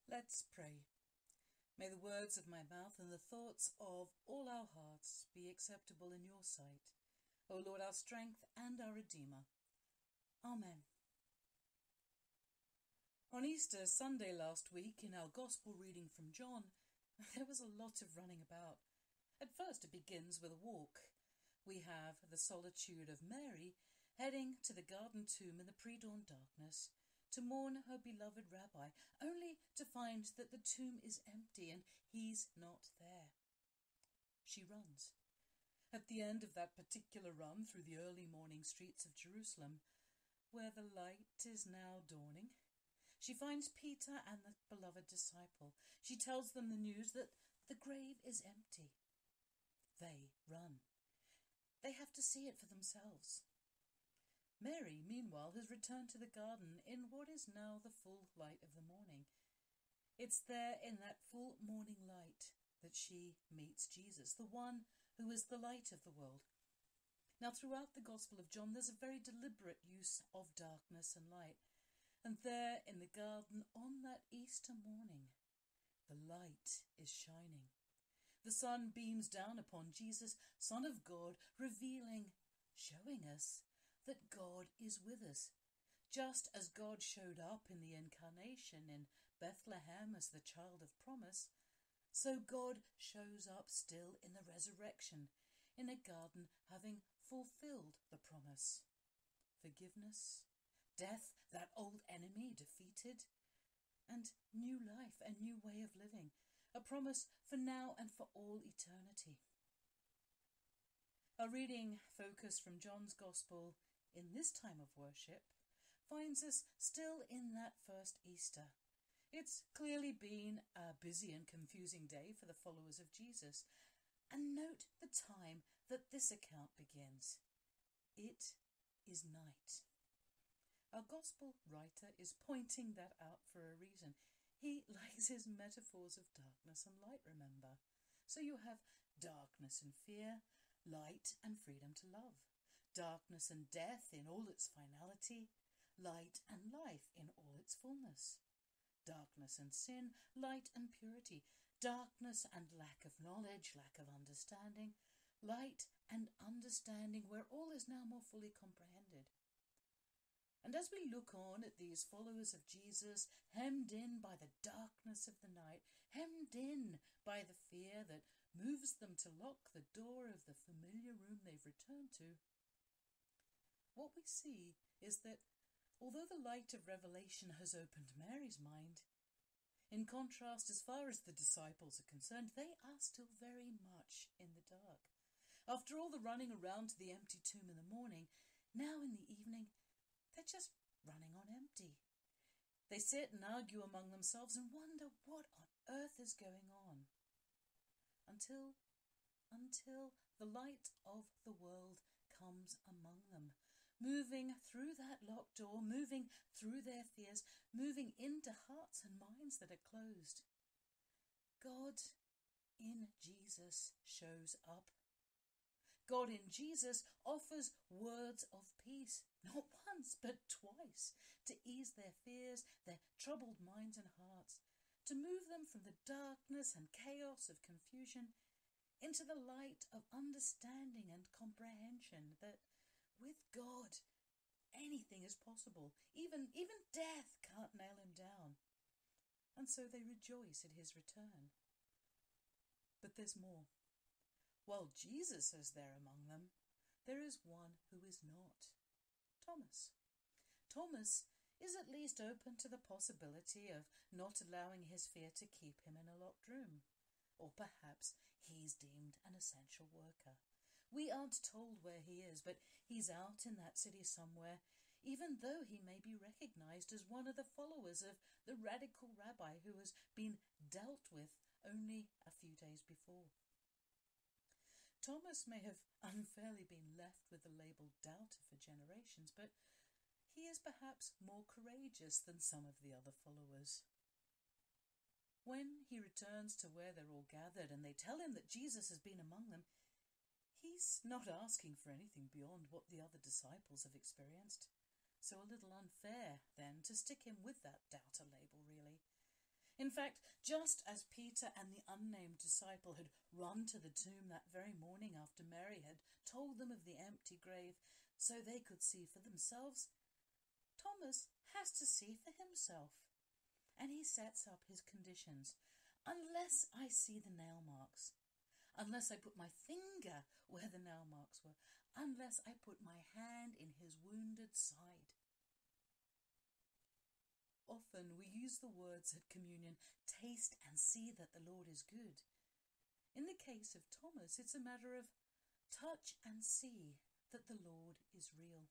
Let's pray. May the words of my mouth and the thoughts of all our hearts be acceptable in your sight, O Lord, our strength and our Redeemer. Amen. On Easter Sunday last week, in our Gospel reading from John, there was a lot of running about. At first it begins with a walk. We have the solitude of Mary heading to the garden tomb in the pre-dawn darkness to mourn her beloved rabbi, only to find that the tomb is empty and he's not there. She runs. At the end of that particular run through the early morning streets of Jerusalem, where the light is now dawning, she finds Peter and the beloved disciple. She tells them the news that the grave is empty. They run. They have to see it for themselves. Mary, meanwhile, has returned to the garden in what is now the full light of the morning. It's there in that full morning light that she meets Jesus, the one who is the light of the world. Now, throughout the Gospel of John, there's a very deliberate use of darkness and light. And there in the garden on that Easter morning, the light is shining. The sun beams down upon Jesus, Son of God, revealing, showing us that God is with us. Just as God showed up in the incarnation in Bethlehem as the child of promise, so God shows up still in the resurrection, in a garden having fulfilled the promise. Forgiveness, death, that old enemy defeated, and new life, a new way of living, a promise for now and for all eternity. Our reading focus from John's Gospel in this time of worship finds us still in that first Easter. It's clearly been a busy and confusing day for the followers of Jesus. And note the time that this account begins. It is night. Our Gospel writer is pointing that out for a reason. He likes his metaphors of darkness and light, remember. So you have darkness and fear, light and freedom to love. Darkness and death in all its finality, light and life in all its fullness. Darkness and sin, light and purity. Darkness and lack of knowledge, lack of understanding. Light and understanding where all is now more fully comprehended. And as we look on at these followers of Jesus, hemmed in by the darkness of the night, hemmed in by the fear that moves them to lock the door of the familiar room they've returned to, what we see is that although the light of revelation has opened Mary's mind, in contrast, as far as the disciples are concerned, they are still very much in the dark. After all the running around to the empty tomb in the morning, now in the evening, they're just running on empty. They sit and argue among themselves and wonder what on earth is going on. Until the light of the world comes among them, moving through that locked door, moving through their fears, moving into hearts and minds that are closed. God in Jesus shows up. God in Jesus offers words of peace, not once but twice, to ease their fears, their troubled minds and hearts, to move them from the darkness and chaos of confusion into the light of understanding and comprehension that with God anything is possible. Even death can't nail him down. And so they rejoice at his return. But there's more. While Jesus is there among them, there is one who is not. Thomas. Thomas is at least open to the possibility of not allowing his fear to keep him in a locked room. Or perhaps he's deemed an essential worker. We aren't told where he is, but he's out in that city somewhere, even though he may be recognised as one of the followers of the radical rabbi who has been dealt with only a few days before. Thomas may have unfairly been left with the label doubter for generations, but he is perhaps more courageous than some of the other followers. When he returns to where they're all gathered and they tell him that Jesus has been among them, he's not asking for anything beyond what the other disciples have experienced. So a little unfair, then, to stick him with that doubter label, really. In fact, just as Peter and the unnamed disciple had run to the tomb that very morning after Mary had told them of the empty grave so they could see for themselves, Thomas has to see for himself. And he sets up his conditions. Unless I see the nail marks, unless I put my finger where the nail marks were, unless I put my hand in his wounded side. Often we use the words at communion, taste and see that the Lord is good. In the case of Thomas, it's a matter of touch and see that the Lord is real.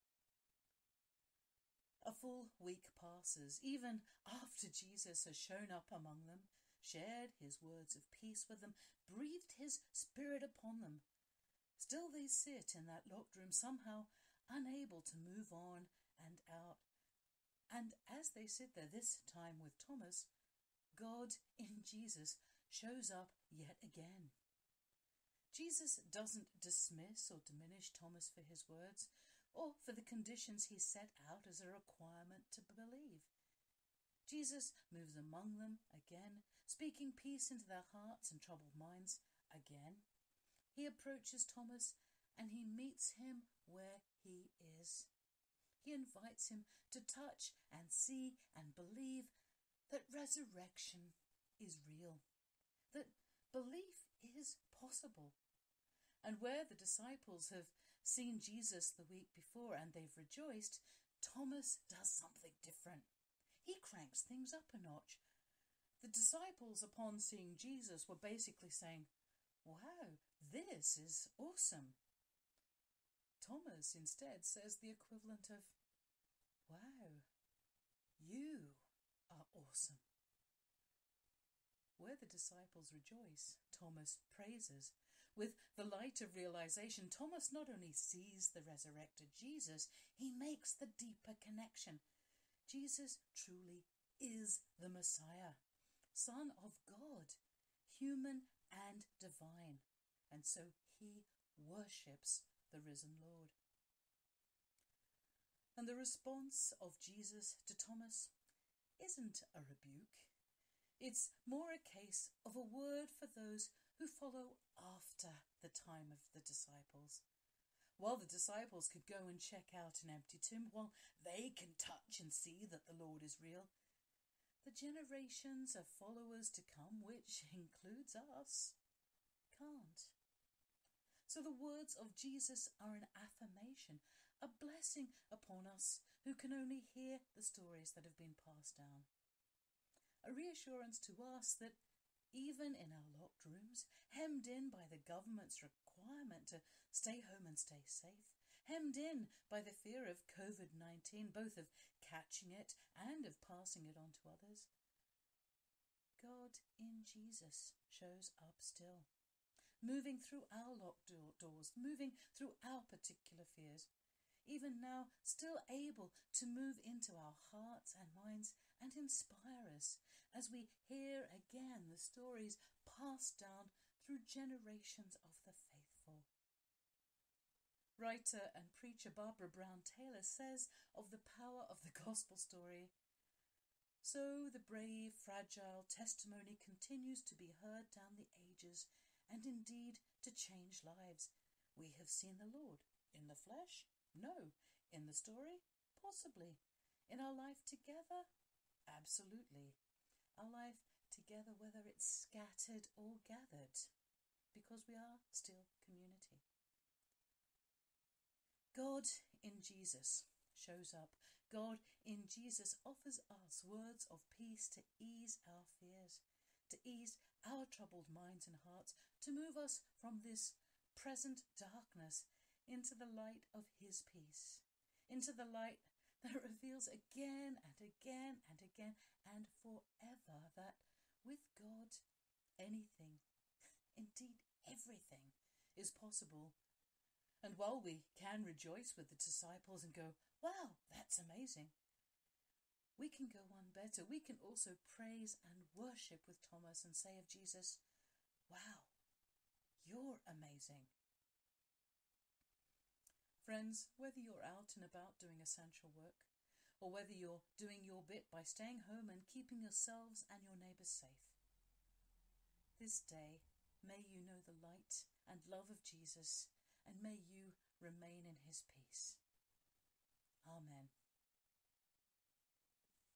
A full week passes, even after Jesus has shown up among them, shared his words of peace with them, breathed his Spirit upon them. Still they sit in that locked room, somehow unable to move on and out. And as they sit there, this time with Thomas, God in Jesus shows up yet again. Jesus doesn't dismiss or diminish Thomas for his words, or for the conditions he set out as a requirement to believe. Jesus moves among them again, speaking peace into their hearts and troubled minds again. He approaches Thomas and he meets him where he is. He invites him to touch and see and believe that resurrection is real, that belief is possible. And where the disciples have seen Jesus the week before and they've rejoiced, Thomas does something different. He cranks things up a notch. The disciples, upon seeing Jesus, were basically saying, "Wow, this is awesome." Thomas instead says the equivalent of, "Wow, you are awesome." Where the disciples rejoice, Thomas praises. With the light of realization, Thomas not only sees the resurrected Jesus, he makes the deeper connection. Jesus truly is the Messiah, Son of God, human and divine, and so he worships the risen Lord. And the response of Jesus to Thomas isn't a rebuke. It's more a case of a word for those who follow after the time of the disciples. While the disciples could go and check out an empty tomb, while they can touch and see that the Lord is real, the generations of followers to come, which includes us, can't. So the words of Jesus are an affirmation, a blessing upon us who can only hear the stories that have been passed down. A reassurance to us that even in our locked rooms, hemmed in by the government's requirement to stay home and stay safe, hemmed in by the fear of COVID-19, both of catching it and of passing it on to others, God in Jesus shows up still, moving through our locked doors, moving through our particular fears, even now still able to move into our hearts and minds and inspire us as we hear again the stories passed down through generations of the faithful. Writer and preacher Barbara Brown Taylor says of the power of the gospel story, "So the brave, fragile testimony continues to be heard down the ages and indeed to change lives. We have seen the Lord. In the flesh? No. In the story? Possibly. In our life together? Absolutely. Our life together, whether it's scattered or gathered, because we are still community." God in Jesus shows up. God in Jesus offers us words of peace to ease our fears, to ease our troubled minds and hearts, to move us from this present darkness into the light of his peace, into the light that reveals again and again and again and forever that with God anything, indeed everything, is possible. And while we can rejoice with the disciples and go, "Wow, that's amazing," we can go one better. We can also praise and worship with Thomas and say of Jesus, "Wow, you're amazing." Friends, whether you're out and about doing essential work, or whether you're doing your bit by staying home and keeping yourselves and your neighbours safe. This day, may you know the light and love of Jesus, and may you remain in his peace.